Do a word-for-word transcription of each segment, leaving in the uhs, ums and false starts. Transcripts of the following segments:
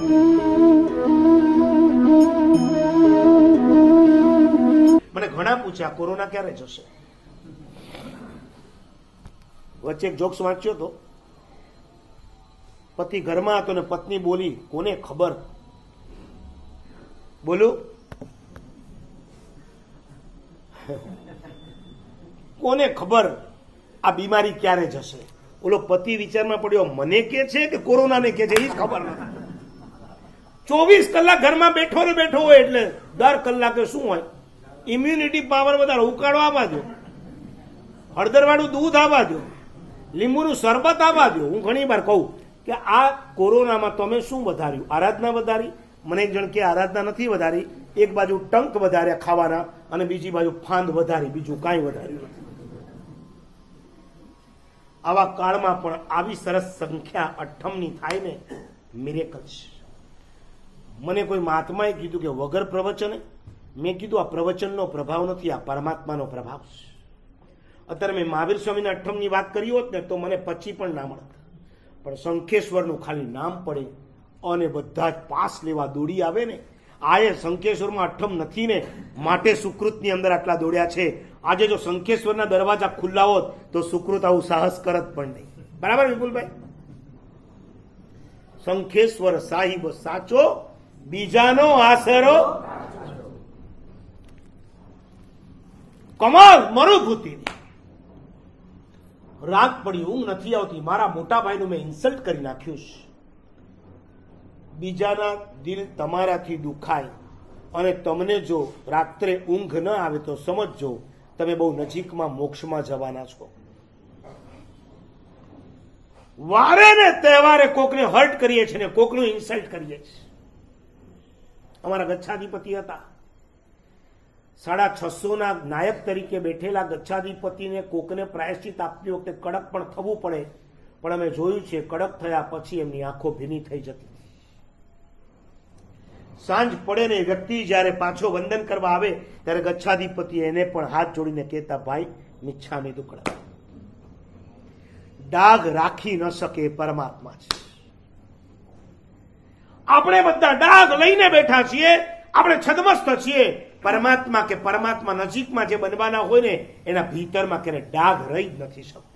મને ઘણા પૂછ્યા કોરોના ક્યારે જશે. વચ્ચે એક જોક્સ વાંચ્યો હતો. પતિ ઘરમાં હતો ને પત્ની બોલી, કોને ખબર. બોલું, કોને ખબર આ બીમારી ક્યારે જશે. ઓલો પતિ વિચારમાં પડ્યો, મને કે છે કે કોરોનાને કે છે એ જ ખબર નથી. ચોવીસ કલાક ઘરમાં બેઠો ને બેઠો હોય એટલે દર કલાકે શું હોય, ઇમ્યુનિટી પાવર વધારે. ઉકાળો આવવા દો, હળદર વાળું દૂધ આવવા દો, લીંબુનું શરબત આવવા દો. હું ઘણી વાર કહું કે આ કોરોનામાં તમે શું વધાર્યું? આરાધના વધારી. મને એક જણ કે આરાધના નથી વધારી, એક બાજુ ટંક વધાર્યા ખાવાના અને બીજી બાજુ ફાંદ વધારી, બીજું કાંઈ વધાર્યું નથી. આવા કાળમાં પણ આવી સરસ સંખ્યા અઠ્ઠમની થાય ને, મિરેકલ છે. મને કોઈ મહાત્માએ કીધું કે વગર પ્રવચને, મેં કીધું આ પ્રવચનનો પ્રભાવ નથી, આ પરમાત્માનો પ્રભાવ છે. અત્યારે મેં મહાવીર સ્વામીના અઠ્ઠમની વાત કરી હોત ને તો મને પછી પણ ના મળત, પણ શંખેશ્વરનું ખાલી નામ પડે અને બધા જ પાસ લેવા દોડી આવે ને. આ એ શંખેશ્વરમાં અઠ્ઠમ નથી ને માટે સુકૃતની અંદર આટલા દોડ્યા છે. આજે જો શંખેશ્વરના દરવાજા ખુલ્લા હોત તો સુકૃત આવું સાહસ કરત પણ નહીં. બરાબર વિપુલભાઈ? શંખેશ્વર સાહિબ સાચો, બીજાનો આશરો કમાલ મરુભૂતિની. રાગ પડી, ઊંઘ નથી આવતી. મારા મોટા ભાઈનું મેં ઇન્સલ્ટ કરી નાખ્યું છે. બીજાના દિલ તમારાથી દુખાય અને તમને જો રાત્રે ઊંઘ ન આવે તો સમજજો તમે બહુ નજીકમાં મોક્ષમાં જવાના છો. વારે ને તહેવારે કોકને હર્ટ કરીએ છીએ ને કોકનું ઇન્સલ્ટ કરીએ છીએ. અમારા ગચ્છાધિપતિ હતા, સાડા છસો ના નાયક તરીકે બેઠેલા ગચ્છાધિપતિને કોકને પ્રાયશ્ચિત આપતી વખતે કડક પણ થવું પડે, પણ અમે જોયું છે કડક થયા પછી એમની આંખો ભીની થઈ જતી. સાંજ પડે ને વ્યક્તિ જયારે પાછો વંદન કરવા આવે ત્યારે ગચ્છાધિપતિ એને પણ હાથ જોડીને કહેતા, ભાઈ મિચ્છામી દુક્કડમ. ડાઘ રાખી ન શકે પરમાત્મા છે. આપણે બધા ડાઘ લઈને બેઠા છીએ, આપણે છદમસ્ત છીએ. પરમાત્મા કે પરમાત્મા નજીકમાં જે બનવાના હોય ને એના ભીતરમાં ક્યારે ડાઘ રહી જ નથી શકતો.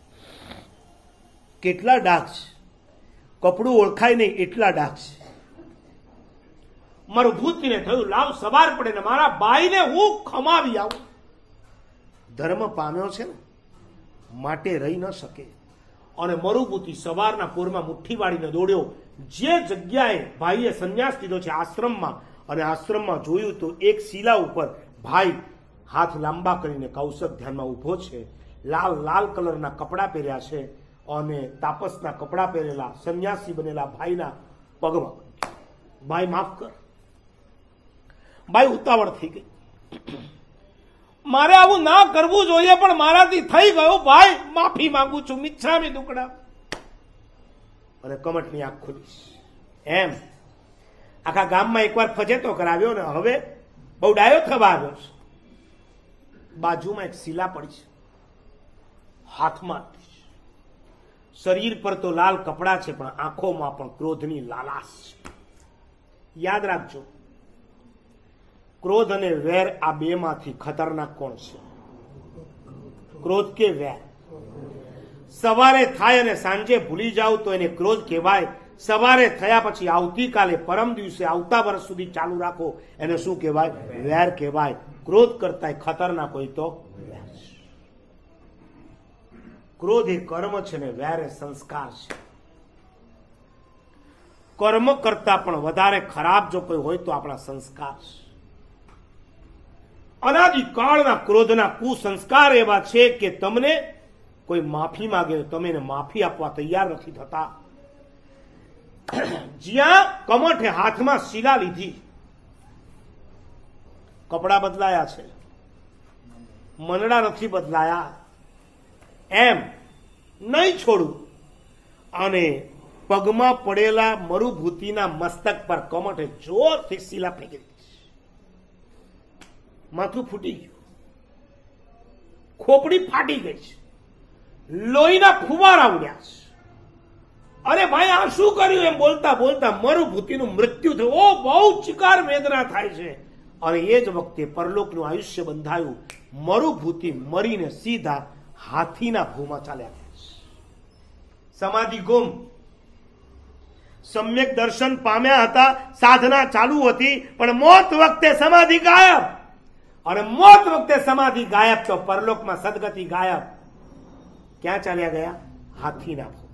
કેટલા ડાઘ છે, કપડું ઓળખાય નહીં એટલા ડાઘ છે. મારું ભૂતિને થયું લાવ સવાર પડે ને મારા ભાઈને હું ખમાવી આવું. ધર્મ પામ્યો છે ને માટે રહી ન શકે. અને મરુભૂતિ સવારના પોરમાં મુઠ્ઠી વાળીને દોડ્યો. જે જગ્યાએ ભાઈએ સંન્યાસ લીધો છે આશ્રમમાં, અને આશ્રમમાં જોયું તો એક શિલા ઉપર ભાઈ હાથ લાંબા કરીને કૌશક ધ્યાનમાં ઉભો છે. લાલ લાલ કલરના કપડા પહેર્યા છે અને તાપસના કપડા પહેરેલા સંન્યાસી બનેલા ભાઈના પગમાં, ભાઈ માફ કર. ભાઈ ઉતાવળ થઈ ગઈ, મારે આવું ના કરવું જોઈએ પણ મારાથી થઈ ગયું. ભાઈ માફી માંગુ છું, મિચ્છામી દુક્કડમ. અને કમટની આંખ ખુલી. એમ આખા ગામમાં એકવાર ફજેતો કરાવ્યો ને હવે બહુ ડાયો થવા આવ્યો છે. બાજુમાં એક શિલા પડી છે, હાથમાં શરીર પર તો લાલ કપડા છે પણ આંખોમાં પણ ક્રોધની લાલાશ. યાદ રાખજો, ક્રોધ અને વેર આ બે માંથી ખતરનાક કોણ છે? ક્રોધ કે વેર? સવારે થાય અને સાંજે ભૂલી જાવ તો એને ક્રોધ કહેવાય. સવારે થયા પછી આવતીકાલે પરમ દિવસે આવતા વર્ષ સુધી ચાલુ રાખો એને શું કહેવાય? વેર કહેવાય. ક્રોધ કરતા ખતરનાક હોય તો વેર. ક્રોધ એ કર્મ છે ને વેર એ સંસ્કાર છે. કર્મ કરતા પણ વધારે ખરાબ જો કોઈ હોય તો આપણા સંસ્કાર છે. અનાદિકાળના ક્રોધના કુસંસ્કાર એવા છે કે તમને કોઈ માફી માંગે તમે એને માફી આપવા તૈયાર નથી થતા. જ્યાં કમઠે હાથમાં શિલા લીધી, કપડા બદલાયા છે, મનડા નથી બદલાયા, એમ નહીં છોડું. અને પગમાં પડેલા મરુભૂતિના મસ્તક પર કમઠે જોરથી શિલા ફેંકી દીધી. માથું ફૂટી ગયું, ખોપડી ફાટી ગઈ છે, લોહીના ફુવારા ઉડ્યા છે. અરે ભાઈ આ શું કર્યું એમ બોલતા બોલતા મરુભૂતિનું મૃત્યુ થયું. ઓ બહુ ચિકાર વેદના થાય છે. અને એ જ વખતે પરલોકનું આયુષ્ય બંધાયું. મરુભૂતિ મરીને સીધા હાથીના ભૂમાં ચાલ્યા ગયા. સમાધિ ગુમ. સમ્યક દર્શન પામ્યા હતા, સાધના ચાલુ હતી, પણ મોત વખતે સમાધિ ગાયબ. અને મોત વખતે સમાધિ ગાયબ તો પરલોકમાં સદગતિ ગાયબ. ક્યાં ચાલ્યા ગયા? હાથીના ભૂમાં.